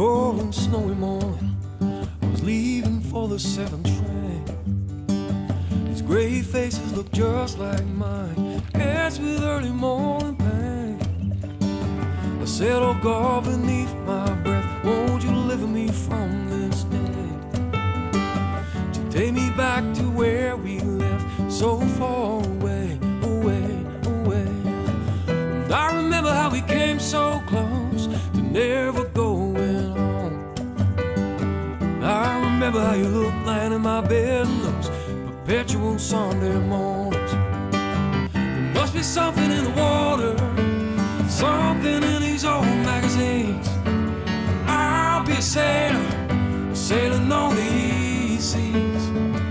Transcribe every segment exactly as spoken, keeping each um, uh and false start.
cold and snowy morning, I was leaving for the seventh train. These gray faces look just like mine, as with early morning pain. I said, oh God, beneath my breath, won't you deliver me from this day? Would you take me back to where we left, so far away, away, away? And I remember how we came so close to never going home. I remember how you looked lying in my bed in those perpetual Sunday mornings. There must be something in the water, something in these old magazines. I'll be a sailor, sailing on these seas.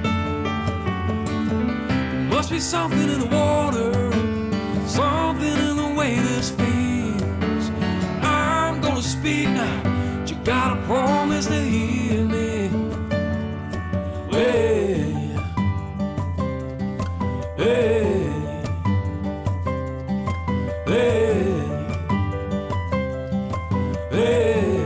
There must be something in the water, something in the way this feels. I'm gonna speak now, but you gotta promise to hear me. Hey, hey, hey, hey.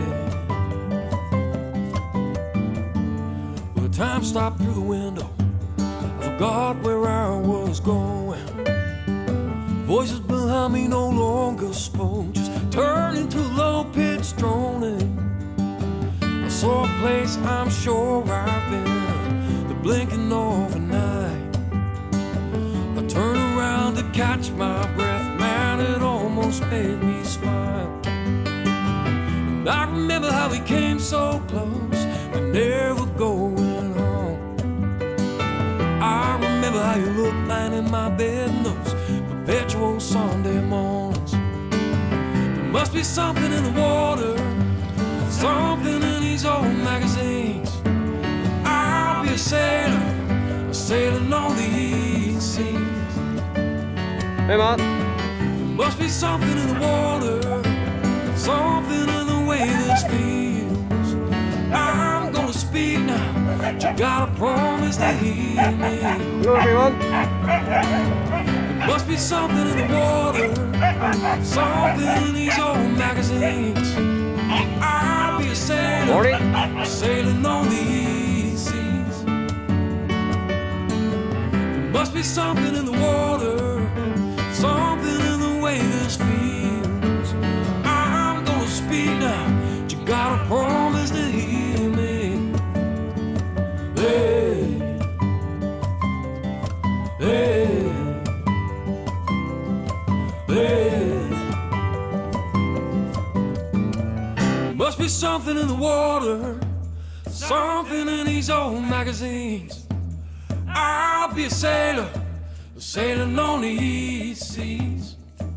Well, time stopped through the window. I forgot where I was going. Voices behind me no longer spoke, just turned into low-pitched droning. I saw a place I'm sure I've been, the blinking of an eye. I turned around to catch my breath, man, it almost made me smile. And I remember how we came so close, but never going home. I remember how you looked lying in my bed in those perpetual Sunday mornings. There must be something in the water, something in these old magazines. I'll be a sailor, sailing on these seas. Hey man. There must be something in the water, something in the way this feels. I'm gonna speak now, but you gotta promise to hear me. Hello everyone. There must be something in the water, something in these old magazines. I'll be a sailor, Morning. sailing on these seas. There must be something in the water, something in the way this feels. I'm gonna speak now, but you gotta promise to hear me. Hey, hey, hey. There must be something in the water, something in these old magazines. I'll be a sailor, sailing on these seas.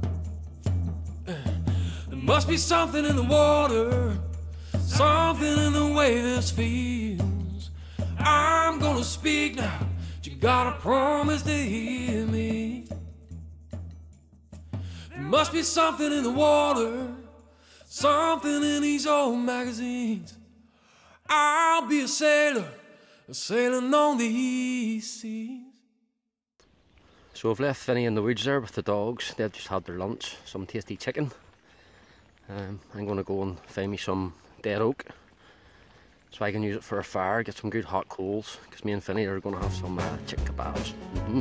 There must be something in the water, something in the way this feels. I'm gonna speak now, but you gotta promise to hear me. There must be something in the water, something in these old magazines. I'll be a sailor, sailing on these seas. So I've left Vinny in the woods there with the dogs. They've just had their lunch, some tasty chicken. Um, I'm going to go and find me some dead oak so I can use it for a fire, get some good hot coals, because me and Vinny are going to have some uh, chicken kebabs. Mm-hmm.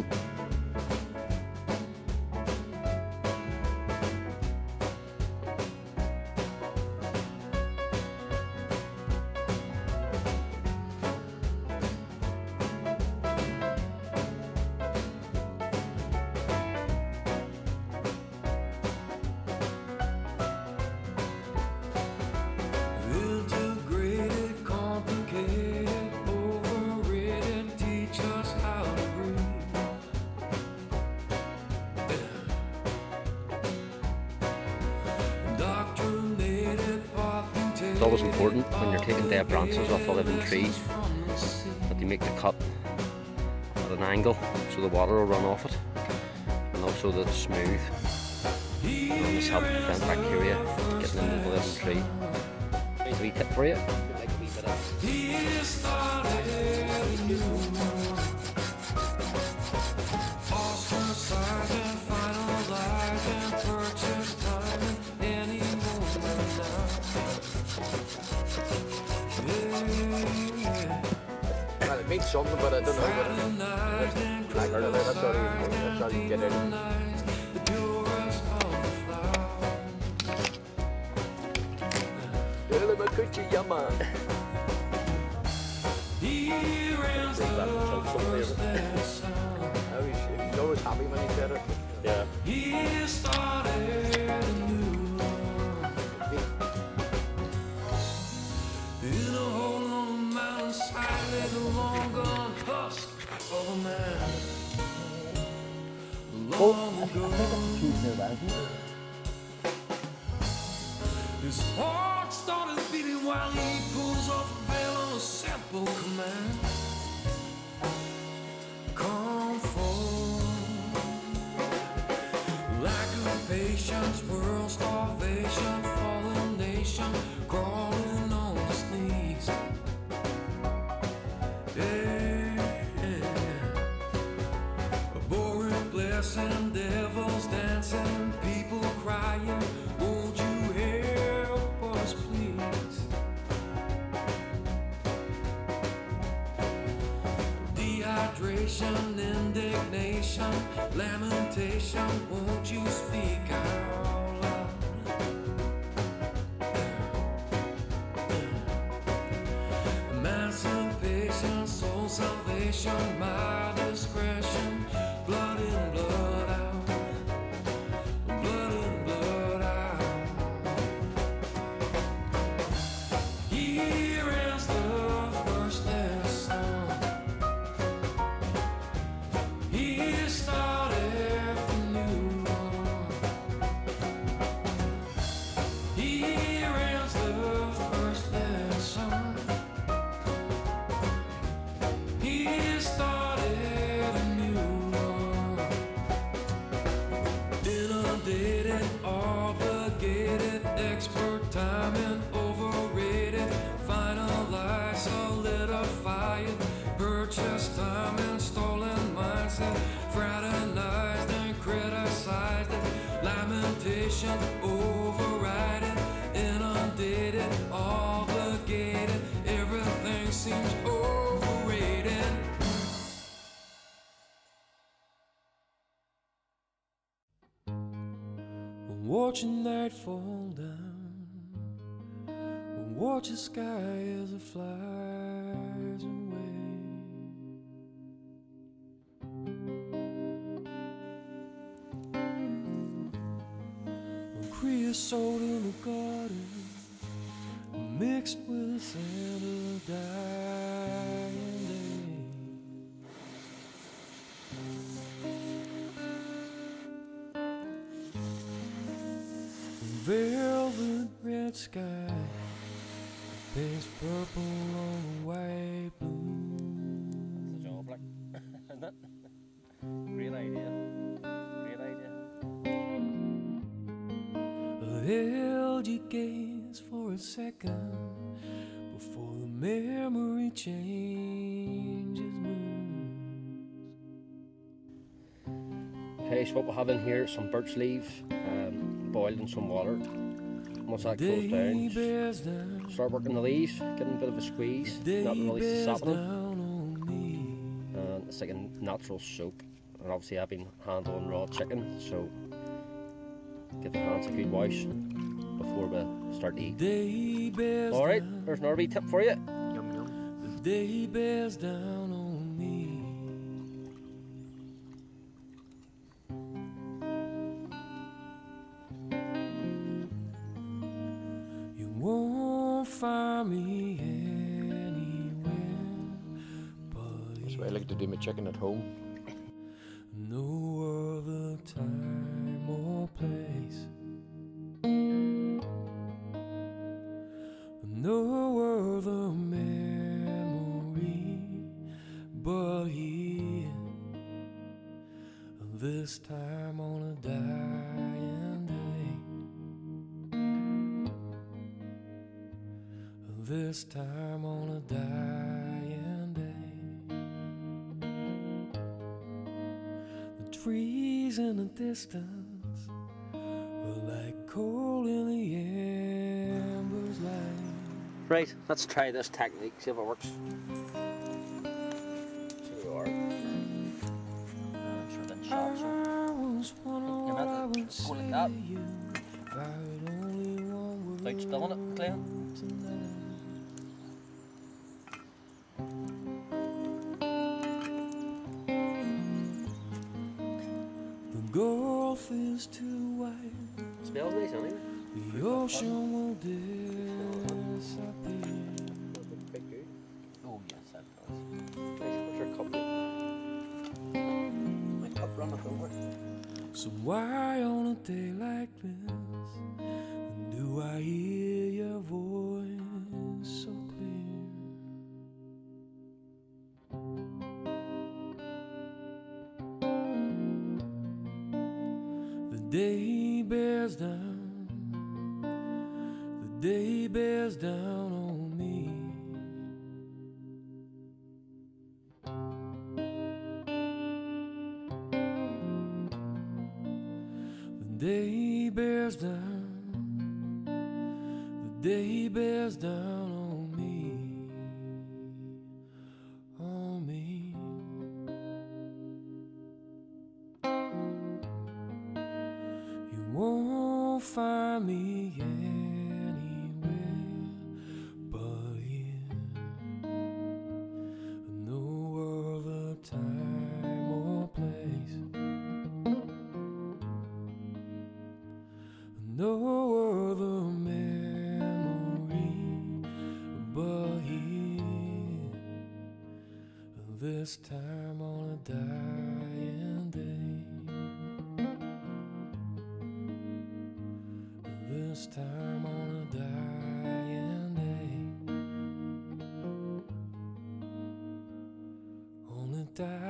It's always important when you're taking dead branches off a living tree that you make the cut at an angle so the water will run off it, and also that it's smooth, and this helps prevent bacteria getting into the living tree. Here's a wee tip for you. Like a wee bit of Well, it means something, but I don't know what it is. Like, that's all you, that's all you get out of it. Dale me kuchi yama. He's always happy when he said it. Yeah. He started a new in a hole on a mountainside, lay the long gone husk of a man. Long ago, his heart started beating while he pulls off a veil on a simple command. Come forth, lack of patience, world starvation, fallen nation, crawling on its knees. Yeah, yeah. A boring blessing, devils dancing, people crying. Won't you help us, please? Dehydration, indignation, lamentation. Won't you speak out loud? Emancipation, soul salvation, my discretion. Blood in, blood out. Blood in, blood out. Here is the first lesson. He started a new one. Here is the first lesson. He started a new one. Inundated, obligated, expert timing, overrated, finalize, solidify it, purchase time and stolen mindset, fraternized and criticized it, lamentation, overrided, inundated, obligated, everything seems overrated. Watching night fall down, watch the sky as it flies away. Creosote in the garden, mixed with the scent of dying day. Velvet red sky paints purple on the white blue. It's a job, like, isn't it? Great idea. Great idea. I held your gaze for a second before the memory changes moods. Okay, so what we have in here is some birch leaf, um, boiled in some water. Once that cools down, just start working the leaves, getting a bit of a squeeze, not release the sap in them. And it's like a natural soap. And obviously I've been handling raw chicken, so get the hands a good wash before we start to eat. Alright, there's another wee tip for you. Yum yum. The day bears down on me. You won't find me anywhere but That's why I like to do my chicken at home. no other time or place. No other memory but here. This time on a dying day. This time on a dying day. The trees in the distance are like coal in the embers light. Right, let's try this technique, see if it works. So you are. I'm sure then shot, so you're meant to go like that. Without spilling it, Glenn. The Gulf is too wide. Smells nice anyway. The ocean will disappear. Quite good. Oh yes, that does. Nice. What's your cup? My cup runneth over. So why on a day like this do I hear your voice so clear? The day bears down, the day bears down on me. The day bears down, the day bears down on me, on me. You won't find me anywhere but here. No other time or place. No other memory but here. This time on a dying day. This time on a dying day. On a dying